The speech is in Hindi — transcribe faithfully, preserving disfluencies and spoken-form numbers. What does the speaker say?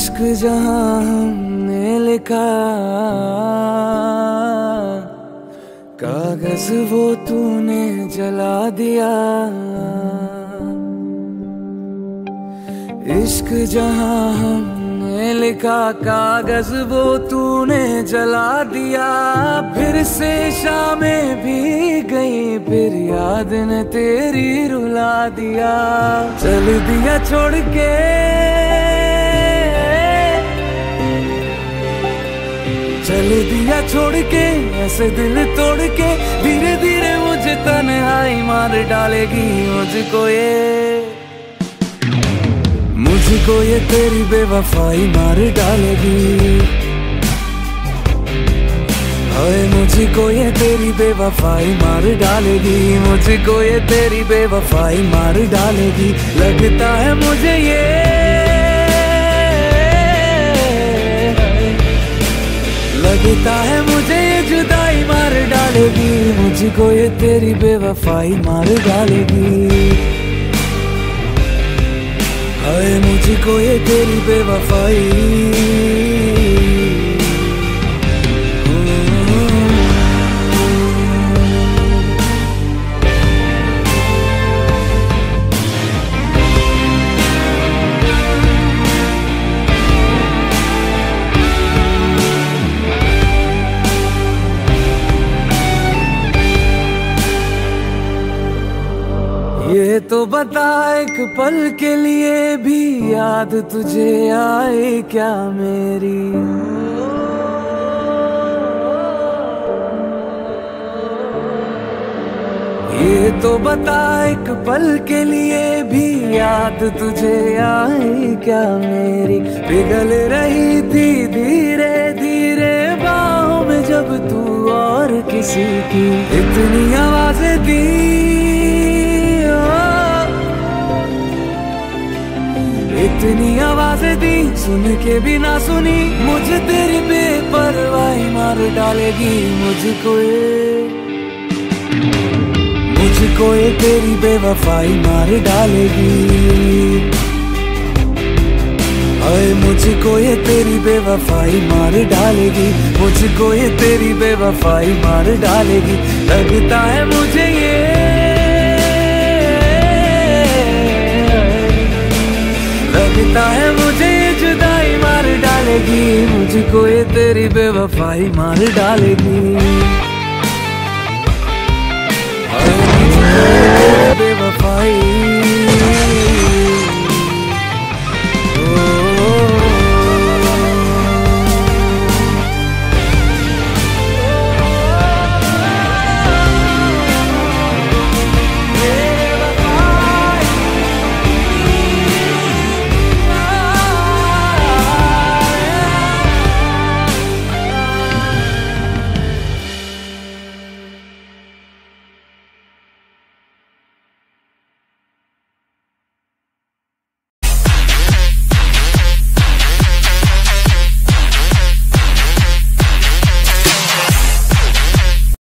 इश्क जहां हमने लिखा, कागज वो तूने जला दिया। इश्क जहां हमने लिखा, कागज वो तूने जला दिया। फिर से शामें भी गई, फिर याद ने तेरी रुला दिया। चल दिया छोड़ के, चल दिया छोड़ के, ऐसे दिल तोड़ के। धीरे धीरे मुझे तन्हाई मार डालेगी। मुझको ये मुझको ये तेरी बेवफाई मार डालेगी। हाय मुझको ये तेरी बेवफाई मार डालेगी। मुझको ये तेरी बेवफाई मार डालेगी। लगता है मुझे ये, लगता है मुझे ये जुदाई मार डालेगी। मुझको ये तेरी बेवफाई मार डालेगी। हाय मुझको ये तेरी बेवफाई। ये तो बता एक पल के लिए भी याद तुझे आए क्या मेरी। ये तो बता एक पल के लिए भी याद तुझे आए क्या मेरी। पिघल रही थी धीरे धीरे बाहों में जब तू और किसी की इतनी आवाजें दी। इतनी आवाजें दी, सुन के भी ना सुनी। मुझे तेरी बेपरवाही मार डालेगी। मुझको ये मुझको ये तेरी बेवफाई मार डालेगी। हाय मुझको ये तेरी बेवफाई मार डालेगी। मुझको ये तेरी बेवफाई मार डालेगी। लगता है मुझे ये, लगता है मुझे ये जुदाई मार डालेगी। मुझको ये तेरी बेवफाई मार डालेगी।